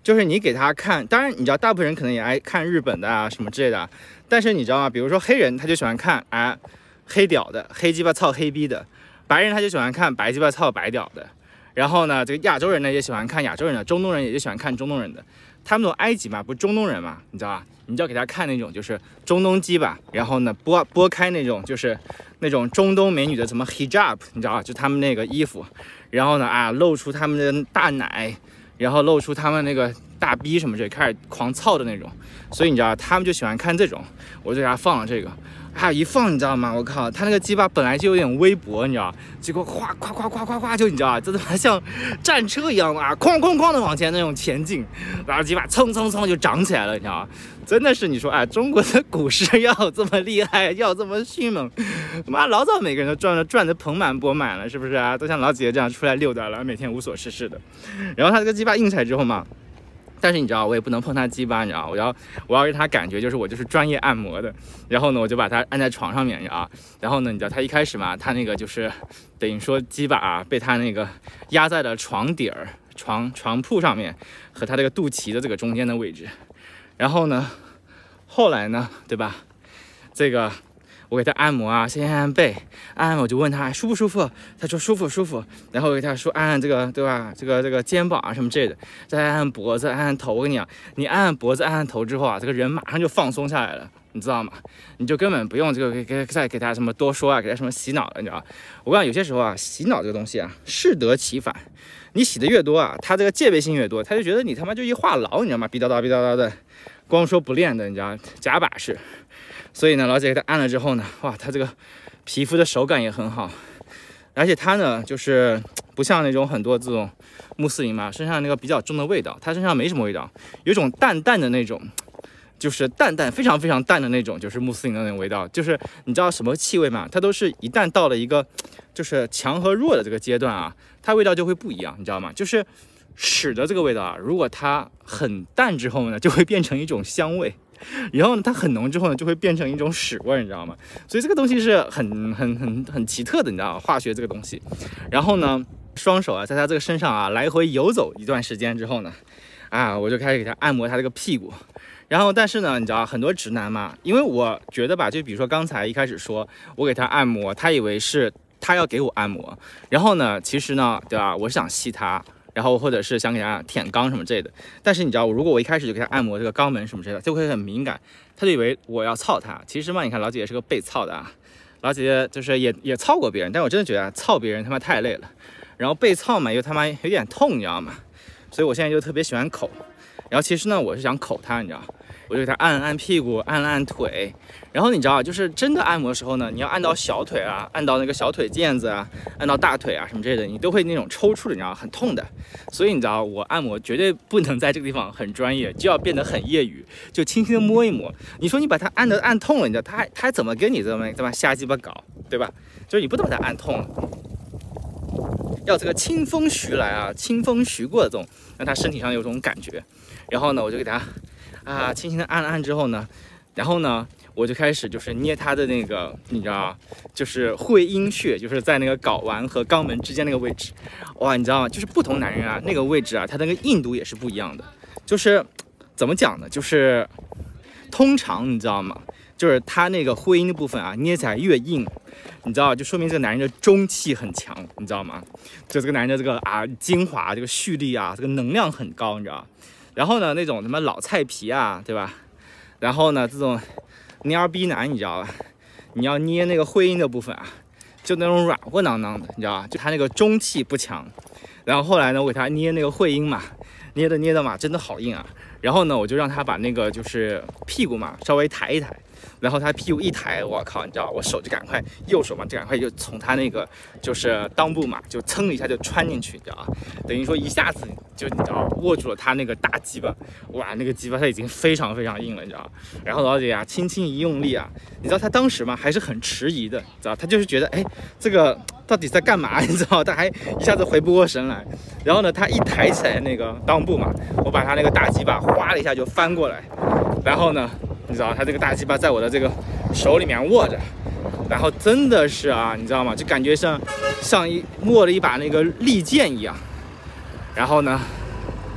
就是你给他看，当然你知道大部分人可能也爱看日本的啊什么之类的，但是你知道吗？比如说黑人他就喜欢看黑屌的，黑鸡巴操黑逼的，白人他就喜欢看白鸡巴操白屌的，然后呢，这个亚洲人呢也喜欢看亚洲人的，中东人也就喜欢看中东人的。他们从埃及嘛，不是中东人嘛，你知道吧？你就要给他看那种就是中东鸡巴，然后呢拨开那种就是那种中东美女的什么 hijab， 你知道吧？就他们那个衣服，然后呢露出他们的大奶，然后露出他们那个大逼什么之类，开始狂操的那种。所以你知道他们就喜欢看这种，我就给他放了这个。一放你知道吗？我靠，他那个鸡巴本来就有点微薄，你知道，结果哗哗哗哗哗哗就你知道，真的像战车一样的哐哐哐的往前那种前进，然后鸡巴蹭蹭蹭就涨起来了，你知道吗？真的是你说中国的股市要这么厉害，要这么迅猛，妈老早每个人都赚得盆满钵满了，是不是啊？都像老姐姐这样出来溜达了，每天无所事事的。然后他这个鸡巴硬起来之后嘛。但是你知道，我也不能碰他鸡巴，你知道，我要让他感觉就是我就是专业按摩的。然后呢，我就把他按在床上面，你知道。然后呢，你知道他一开始嘛，他那个就是等于说鸡巴被他那个压在了床底儿、床铺上面和他这个肚脐的这个中间的位置。然后呢，后来呢，对吧？这个。我给他按摩先按背，按我就问他舒不舒服，他说舒服，然后我给他说按这个对吧，这个肩膀什么之类的，再按脖子，按头。我跟你讲，你按脖子按头之后这个人马上就放松下来了，你知道吗？你就根本不用这个再给他什么多说给他什么洗脑了，你知道吗？我跟你讲，有些时候洗脑这个东西适得其反，你洗的越多他这个戒备心越多，他就觉得你他妈就一话痨，你知道吗？逼叨叨的，光说不练的，你知道假把式。所以呢，老姐给他按了之后呢，哇，他这个皮肤的手感也很好，而且他呢，就是不像那种很多这种穆斯林嘛，身上那个比较重的味道，他身上没什么味道，有一种淡淡的那种，就是非常非常淡的那种，就是穆斯林的那种味道。就是你知道什么气味吗？它都是一旦到了一个就是强和弱的这个阶段它味道就会不一样，你知道吗？就是屎的这个味道如果它很淡之后呢，就会变成一种香味。然后呢，它很浓之后呢，就会变成一种屎味，你知道吗？所以这个东西是很奇特的，你知道吗？化学这个东西。然后呢，双手在他这个身上来回游走一段时间之后呢，我就开始给他按摩他这个屁股。然后，但是呢，你知道很多直男嘛，因为我觉得吧，就比如说刚才一开始说我给他按摩，他以为是他要给我按摩，然后呢，其实呢，对吧？我是想吸他。然后或者是想给他舔肛什么之类的，但是你知道，如果我一开始就给他按摩这个肛门什么之类的，就会很敏感，他就以为我要操他。其实嘛，你看老姐姐是个被操的老姐姐就是也操过别人，但我真的觉得操别人他妈太累了，然后被操嘛又他妈有点痛，你知道吗？所以我现在就特别喜欢口，然后其实呢我是想口他，你知道。我就给他按屁股，按腿，然后你知道，就是真的按摩的时候呢，你要按到小腿按到那个小腿腱子按到大腿什么之类的，你都会那种抽搐的，你知道，很痛的。所以你知道，我按摩绝对不能在这个地方很专业，就要变得很业余，就轻轻的摸一摸。你说你把它按痛了，你知道他还怎么跟你这么瞎鸡巴搞，对吧？就是你不能把它按痛了，要这个清风徐来清风徐过的这种，让他身体上有种感觉。然后呢，我就给他。轻轻的按之后呢，然后呢，我就开始就是捏他的那个，你知道，就是会阴穴，就是在那个睾丸和肛门之间那个位置。哇，你知道吗？就是不同男人那个位置他那个硬度也是不一样的。就是怎么讲呢？就是通常你知道吗？就是他那个会阴的部分捏起来越硬，你知道，就说明这个男人的中气很强，你知道吗？就这个男人的这个精华，这个蓄力这个能量很高，你知道。然后呢，那种什么老菜皮对吧？然后呢，这种蔫逼男，你知道吧？你要捏那个会阴的部分就那种软窝囊囊的，你知道吧？就他那个中气不强。然后后来呢，我给他捏那个会阴嘛，捏的嘛，真的好硬然后呢，我就让他把那个就是屁股嘛稍微抬一抬。然后他屁股一抬，我靠，你知道，我手就赶快，右手嘛就赶快就从他那个就是裆部嘛，就噌一下就穿进去，你知道，等于说一下子就你知道握住了他那个大鸡巴，哇，那个鸡巴他已经非常非常硬了，你知道。然后老姐轻轻一用力你知道他当时嘛还是很迟疑的，知道，他就是觉得这个到底在干嘛，你知道，他还一下子回不过神来。然后呢，他一抬起来那个裆部嘛，我把他那个大鸡巴哗的一下就翻过来，然后呢。你知道他这个大鸡巴在我的这个手里面握着，然后真的是你知道吗？就感觉像握了一把那个利剑一样。然后呢，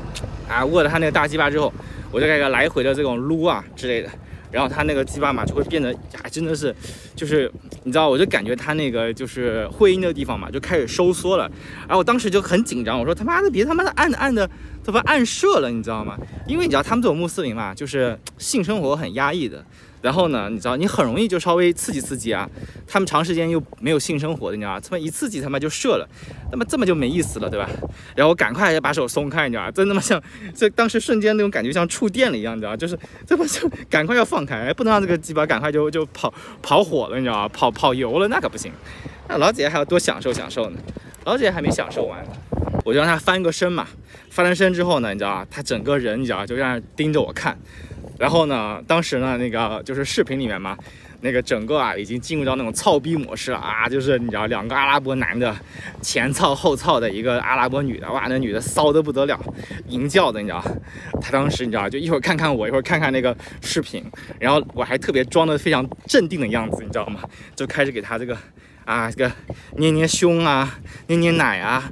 啊，握着他那个大鸡巴之后，我就开始来回的这种撸啊之类的，然后他那个鸡巴嘛就会变得呀，真的是，就是你知道，我就感觉他那个就是会阴的地方嘛就开始收缩了，然后我当时就很紧张，我说他妈的别他妈的按的他妈暗射了，你知道吗？因为你知道他们这种穆斯林嘛，就是性生活很压抑的。然后呢，你知道你很容易就稍微刺激啊，他们长时间又没有性生活的，你知道吗？他们一刺激他妈就射了，那么这么就没意思了，对吧？然后我赶快把手松开，你知道吗？真他妈像这当时瞬间那种感觉像触电了一样，你知道吗？就是这么就赶快要放开，不能让这个鸡巴赶快就跑火了，你知道吗？跑油了那可不行。那老姐还要多享受呢，老姐还没享受完，我就让她翻个身嘛，翻了身之后呢，你知道吗？她整个人你知道就让盯着我看。然后呢，当时呢，那个就是视频里面嘛，那个整个啊已经进入到那种操逼模式了啊，就是你知道两个阿拉伯男的前操后操的一个阿拉伯女的，哇，那女的骚得不得了，淫叫的，你知道，她当时你知道就一会儿看看我，一会儿看看那个视频，然后我还特别装得非常镇定的样子，你知道吗？就开始给她这个啊这个捏捏胸啊，捏捏奶啊。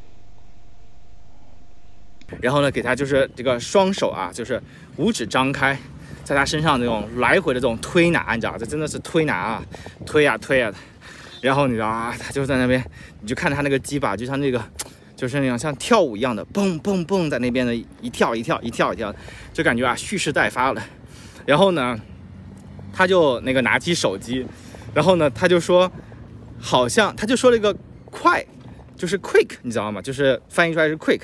然后呢，给他就是这个双手啊，就是五指张开，在他身上这种来回的这种推拿，你知道，这真的是推拿啊，推啊推啊的。然后你知道啊，他就在那边，你就看他那个鸡巴，就像那个，就是那种像跳舞一样的，蹦蹦蹦，在那边的一跳，就感觉啊蓄势待发了。然后呢，他就那个拿起手机，然后呢，他就说，好像他就说了一个快，就是 quick， 你知道吗？就是翻译出来是 quick。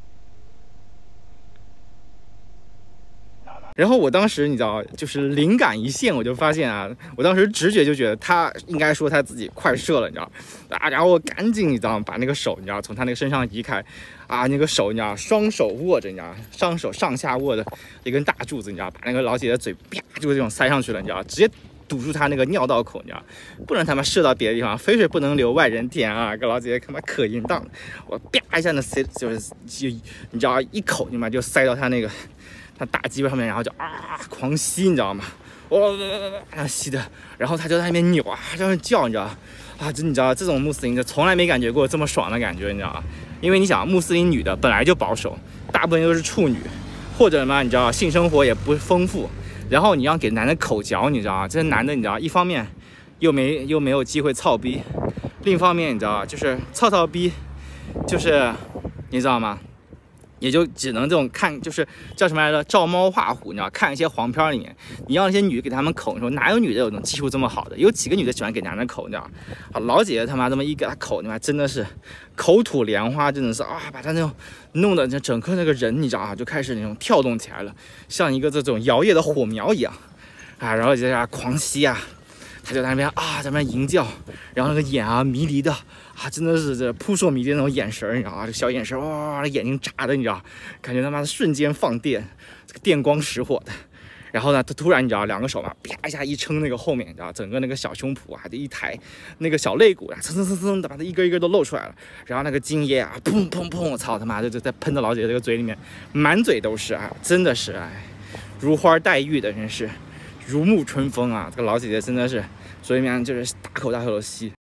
然后我当时你知道，就是灵感一现，我就发现啊，我当时直觉就觉得他应该说他自己快射了，你知道啊，然后我赶紧你知道把那个手你知道从他那个身上移开，啊，那个手你知道双手握着，你知道双手上下握着一根大柱子，你知道把那个老姐的嘴啪就这种塞上去了，你知道直接堵住他那个尿道口，你知道不能他妈射到别的地方，肥水不能流外人田啊，个老姐姐他妈可淫荡，我啪一下那塞就你知道一口你妈就塞到他那个。他大鸡巴上面，然后就啊狂吸，你知道吗？哇，吸的，然后他就在那边扭啊，在那叫，你知道啊，这你知道这种穆斯林的从来没感觉过这么爽的感觉，你知道吗？因为你想，穆斯林女的本来就保守，大部分都是处女，或者嘛，你知道性生活也不丰富，然后你要给男的口嚼，你知道吗？这男的你知道，一方面又没有机会操逼，另一方面你知道，就是操逼，就是你知道吗？也就只能这种看，就是叫什么来着，照猫画虎，你知道，看一些黄片里面，你让那些女的给他们口，你说哪有女的有这种技术这么好的？有几个女的喜欢给男的口，你知道？好，老姐姐他妈这么一给他口，你妈真的是口吐莲花，真的是啊，把他那种弄得整个那个人，你知道啊，就开始那种跳动起来了，像一个这种摇曳的火苗一样啊，然后就在那狂吸啊。他就在那边啊，在那边淫叫，然后那个眼啊迷离的啊，真的是这扑朔迷离的那种眼神，你知道啊，这小眼神哇，眼睛眨的，你知道，感觉他妈的瞬间放电，这个电光石火的。然后呢，他突然你知道，两个手嘛，啪一下一撑那个后面，你知道，整个那个小胸脯啊，这一抬，那个小肋骨啊，蹭的把它一根一根都露出来了。然后那个精液啊，砰砰砰，我操他妈的就在喷到老姐这个嘴里面，满嘴都是啊，真的是哎，如花带玉的，真是。如沐春风啊！这个老姐姐真的是，所以面就是大口的吸。